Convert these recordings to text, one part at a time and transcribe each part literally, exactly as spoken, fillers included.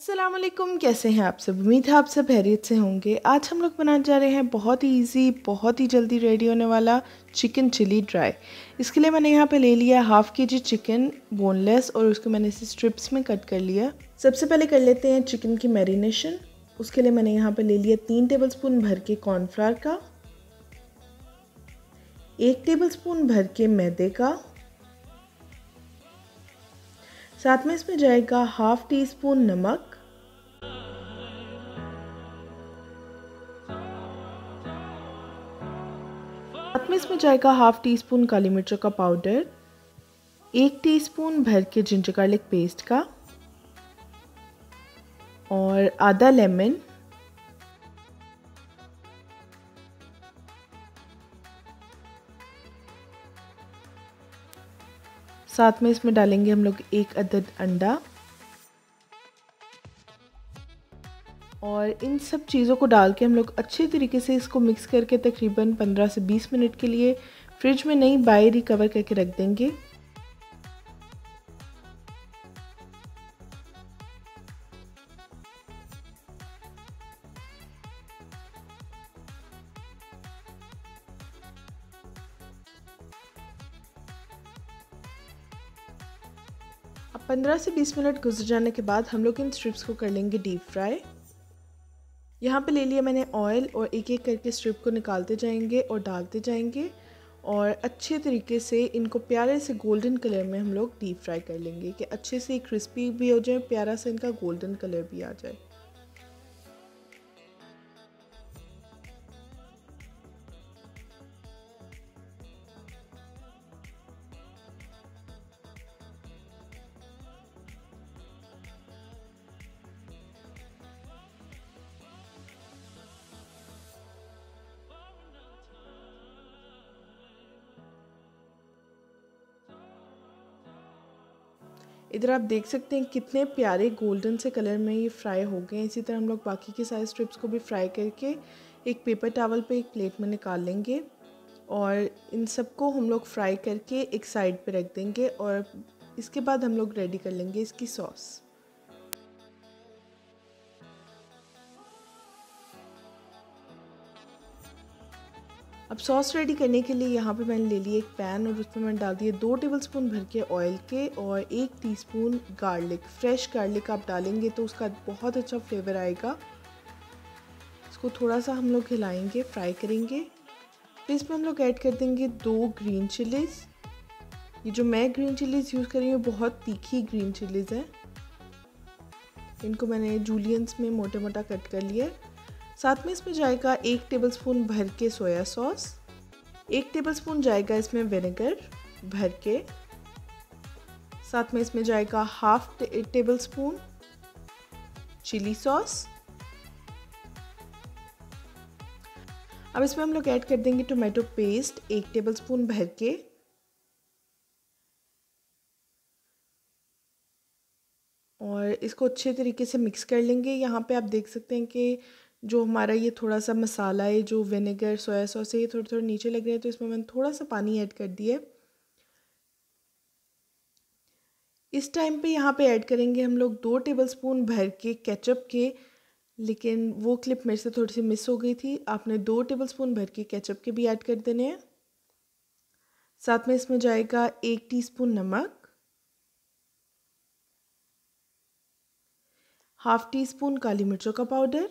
अस्सलाम वालेकुम, कैसे हैं आप सब। उम्मीद है आप सब खैरियत से होंगे। आज हम लोग बनाने जा रहे हैं बहुत ही इजी, बहुत ही जल्दी रेडी होने वाला चिकन चिली ड्राई। इसके लिए मैंने यहाँ पे ले लिया हाफ़ के जी चिकन बोनलेस और उसको मैंने इसे स्ट्रिप्स में कट कर लिया। सबसे पहले कर लेते हैं चिकन की मैरिनेशन। उसके लिए मैंने यहाँ पर ले लिया तीन टेबल स्पून भर के कॉर्नफ्लावर का, एक टेबल स्पून भर के मैदे का, साथ में इसमें जाएगा हाफ टी स्पून नमक, साथ में इसमें जाएगा हाफ टी स्पून काली मिर्चों का पाउडर, एक टीस्पून भर के जिंजर गार्लिक पेस्ट का और आधा लेमन, साथ में इसमें डालेंगे हम लोग एक अदद अंडा और इन सब चीज़ों को डाल के हम लोग अच्छे तरीके से इसको मिक्स करके तकरीबन पंद्रह से बीस मिनट के लिए फ्रिज में नहीं बाहर ही कवर करके रख देंगे। अब पंद्रह से बीस मिनट गुजर जाने के बाद हम लोग इन स्ट्रिप्स को कर लेंगे डीप फ्राई। यहाँ पे ले लिया मैंने ऑयल और एक एक करके स्ट्रिप को निकालते जाएंगे और डालते जाएंगे और अच्छे तरीके से इनको प्यारे से गोल्डन कलर में हम लोग डीप फ्राई कर लेंगे कि अच्छे से क्रिस्पी भी हो जाए, प्यारा सा इनका गोल्डन कलर भी आ जाए। इधर आप देख सकते हैं कितने प्यारे गोल्डन से कलर में ये फ्राई हो गए हैं। इसी तरह हम लोग बाकी के सारे स्ट्रिप्स को भी फ्राई करके एक पेपर टॉवल पे एक प्लेट में निकाल लेंगे और इन सबको हम लोग फ्राई करके एक साइड पे रख देंगे और इसके बाद हम लोग रेडी कर लेंगे इसकी सॉस। अब सॉस रेडी करने के लिए यहाँ पे मैंने ले लिया एक पैन और उसमें मैंने डाल दिए दो टेबलस्पून भर के ऑयल के और एक टीस्पून गार्लिक। फ्रेश गार्लिक आप डालेंगे तो उसका बहुत अच्छा फ्लेवर आएगा। इसको थोड़ा सा हम लोग हिलाएंगे, फ्राई करेंगे। फिर इसमें हम लोग ऐड कर देंगे दो ग्रीन चिलीज़। ये जो मैं ग्रीन चिलीज़ यूज़ कर रही हूँ बहुत तीखी ग्रीन चिलीज़ हैं। इनको मैंने जूलियंस में मोटा मोटा कट कर लिया। साथ में इसमें जाएगा एक टेबलस्पून भर के सोया सॉस, एक टेबलस्पून जाएगा इसमें विनेगर भर के, साथ में इसमें जाएगा हाफ टेबलस्पून चिली सॉस। अब इसमें हम लोग ऐड कर देंगे टोमेटो पेस्ट एक टेबलस्पून भर के और इसको अच्छे तरीके से मिक्स कर लेंगे। यहाँ पे आप देख सकते हैं कि जो हमारा ये थोड़ा सा मसाला है, जो विनेगर सोया सॉस है, ये थोड़े थोड़े नीचे लग रहे हैं तो इसमें मैंने थोड़ा सा पानी ऐड कर दिया। इस टाइम पे यहाँ पे ऐड करेंगे हम लोग दो टेबलस्पून भर के केचप के, लेकिन वो क्लिप मेरे से थोड़ी सी मिस हो गई थी। आपने दो टेबलस्पून भर के केचप के भी ऐड कर देने हैं। साथ में इसमें जाएगा एक टीस्पून नमक, हाफ टी स्पून काली मिर्चों का पाउडर।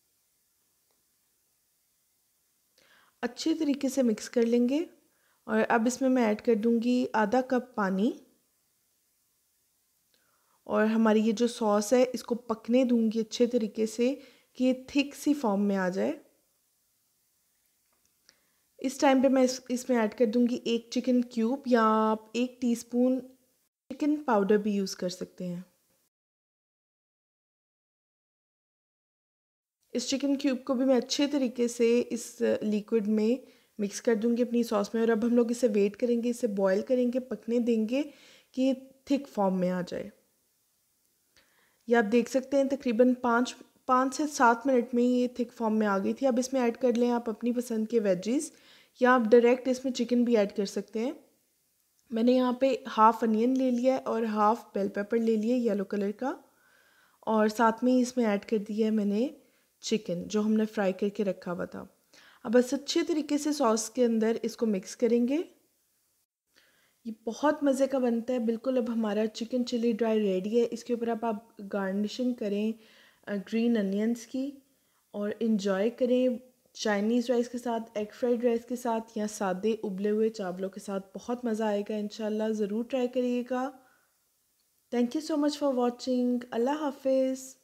अच्छे तरीके से मिक्स कर लेंगे और अब इसमें मैं ऐड कर दूंगी आधा कप पानी और हमारी ये जो सॉस है इसको पकने दूंगी अच्छे तरीके से कि ये थिक सी फॉर्म में आ जाए। इस टाइम पे मैं इस इसमें ऐड कर दूंगी एक चिकन क्यूब या आप एक टीस्पून चिकन पाउडर भी यूज़ कर सकते हैं। इस चिकन क्यूब को भी मैं अच्छे तरीके से इस लिक्विड में मिक्स कर दूंगी अपनी सॉस में और अब हम लोग इसे वेट करेंगे, इसे बॉईल करेंगे, पकने देंगे कि ये थिक फॉर्म में आ जाए। ये आप देख सकते हैं तकरीबन पाँच पाँच से सात मिनट में ये थिक फॉर्म में आ गई थी। अब इसमें ऐड कर लें आप अपनी पसंद के वेजीज़ या आप डायरेक्ट इसमें चिकन भी ऐड कर सकते हैं। मैंने यहाँ पे हाफ़ अनियन ले लिया है और हाफ़ बेल पेपर ले लिया येलो कलर का और साथ में ही इसमें ऐड कर दिया है मैंने चिकन जो हमने फ्राई करके रखा हुआ था। अब बस अच्छे तरीके से सॉस के अंदर इसको मिक्स करेंगे। ये बहुत मज़े का बनता है बिल्कुल। अब हमारा चिकन चिली ड्राई रेडी है। इसके ऊपर आप आप गार्निशिंग करें ग्रीन अनियंस की और इन्जॉय करें चाइनीज़ राइस के साथ, एग फ्राइड राइस के साथ या सादे उबले हुए चावलों के साथ। बहुत मज़ा आएगा इंशाल्लाह, ज़रूर ट्राई करिएगा। Thank you so much for watching. अल्लाह हाफिज़।